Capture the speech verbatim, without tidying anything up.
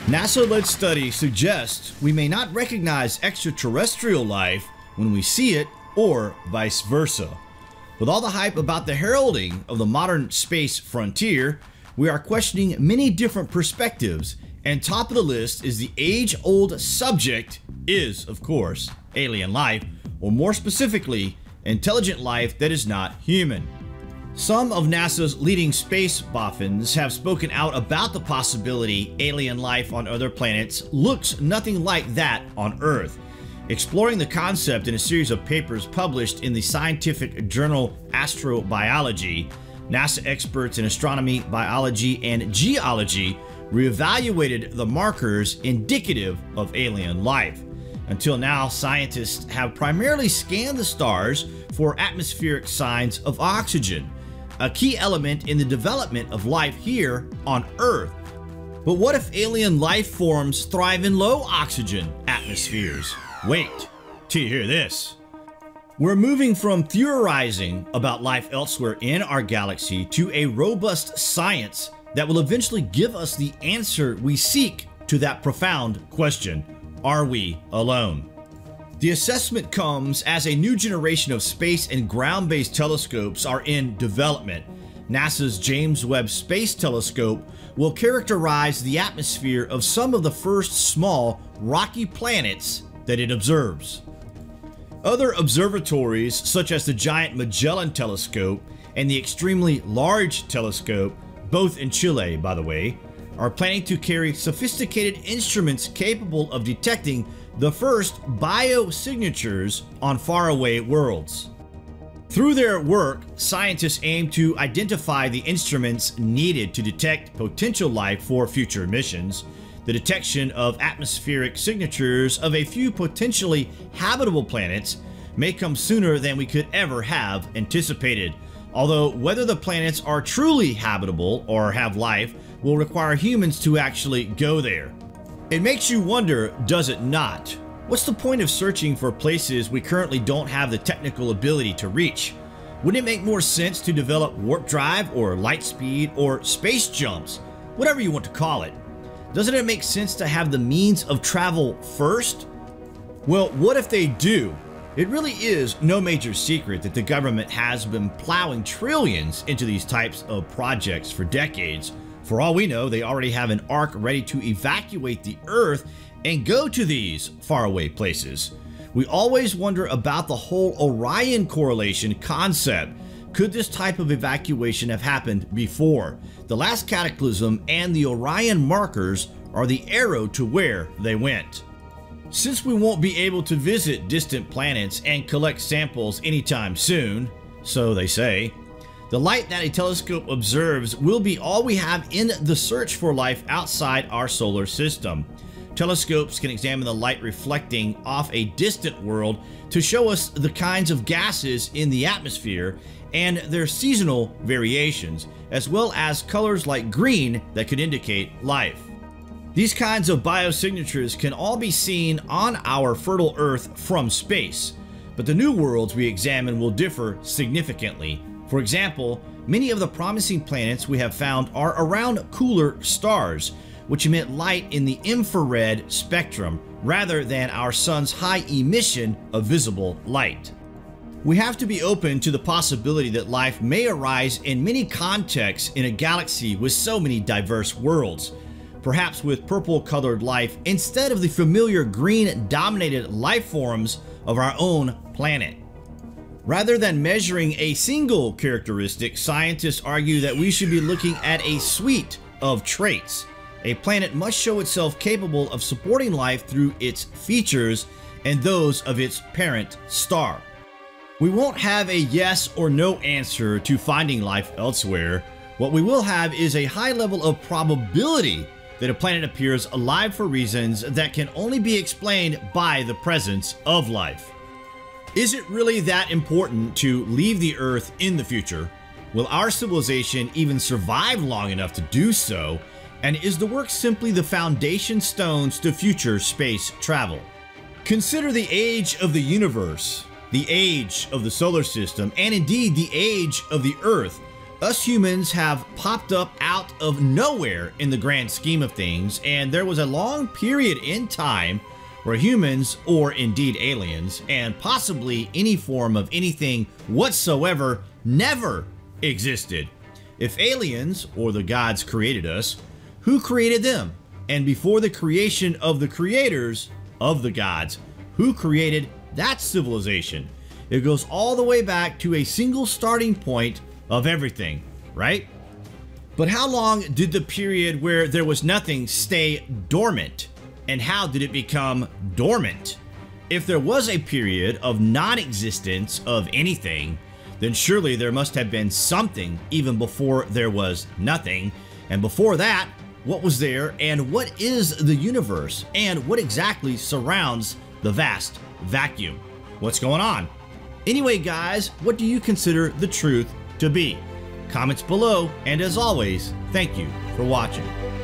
NASA-led studies suggest we may not recognize extraterrestrial life when we see it, or vice versa. With all the hype about the heralding of the modern space frontier, we are questioning many different perspectives, and top of the list is the age-old subject is, of course, alien life, or more specifically, intelligent life that is not human. Some of NASA's leading space boffins have spoken out about the possibility alien life on other planets looks nothing like that on Earth, exploring the concept in a series of papers published in the scientific journal Astrobiology. NASA experts in astronomy, biology, and geology reevaluated the markers indicative of alien life. Until now, scientists have primarily scanned the stars for atmospheric signs of oxygen, a key element in the development of life here on Earth. But what if alien life forms thrive in low oxygen atmospheres? Wait till you hear this. We're moving from theorizing about life elsewhere in our galaxy to a robust science that will eventually give us the answer we seek to that profound question: are we alone? The assessment comes as a new generation of space and ground-based telescopes are in development. NASA's James Webb Space Telescope will characterize the atmosphere of some of the first small, rocky planets that it observes. Other observatories, such as the giant Magellan Telescope and the extremely large telescope, both in Chile, by the way, are planning to carry sophisticated instruments capable of detecting the first biosignatures on faraway worlds. Through their work, scientists aim to identify the instruments needed to detect potential life for future missions. The detection of atmospheric signatures of a few potentially habitable planets may come sooner than we could ever have anticipated, although whether the planets are truly habitable or have life will require humans to actually go there. It makes you wonder, does it not? What's the point of searching for places we currently don't have the technical ability to reach? Wouldn't it make more sense to develop warp drive or light speed or space jumps, whatever you want to call it? Doesn't it make sense to have the means of travel first? Well, what if they do? It really is no major secret that the government has been plowing trillions into these types of projects for decades. For all we know, they already have an ark ready to evacuate the Earth and go to these faraway places. We always wonder about the whole Orion correlation concept. Could this type of evacuation have happened before? The last cataclysm and the Orion markers are the arrow to where they went. Since we won't be able to visit distant planets and collect samples anytime soon, so they say, the light that a telescope observes will be all we have in the search for life outside our solar system. Telescopes can examine the light reflecting off a distant world to show us the kinds of gases in the atmosphere and their seasonal variations, as well as colors like green that could indicate life. These kinds of biosignatures can all be seen on our fertile Earth from space, but the new worlds we examine will differ significantly. For example, many of the promising planets we have found are around cooler stars, which emit light in the infrared spectrum rather than our sun's high emission of visible light. We have to be open to the possibility that life may arise in many contexts in a galaxy with so many diverse worlds, perhaps with purple-colored life instead of the familiar green-dominated life forms of our own planet. Rather than measuring a single characteristic, scientists argue that we should be looking at a suite of traits. A planet must show itself capable of supporting life through its features and those of its parent star. We won't have a yes or no answer to finding life elsewhere. What we will have is a high level of probability that a planet appears alive for reasons that can only be explained by the presence of life. Is it really that important to leave the Earth in the future? Will our civilization even survive long enough to do so? And is the work simply the foundation stones to future space travel? Consider the age of the universe, the age of the solar system, and indeed the age of the Earth. Us humans have popped up out of nowhere in the grand scheme of things, and there was a long period in time where humans, or indeed aliens, and possibly any form of anything whatsoever, never existed. If aliens, or the gods, created us, who created them? And before the creation of the creators of the gods, who created that civilization? It goes all the way back to a single starting point of everything, right? But how long did the period where there was nothing stay dormant? And how did it become dormant? If there was a period of non-existence of anything, then surely there must have been something even before there was nothing. And before that, what was there, and what is the universe, and what exactly surrounds the vast vacuum? What's going on? Anyway, guys, what do you consider the truth to be? Comments below, and as always, thank you for watching.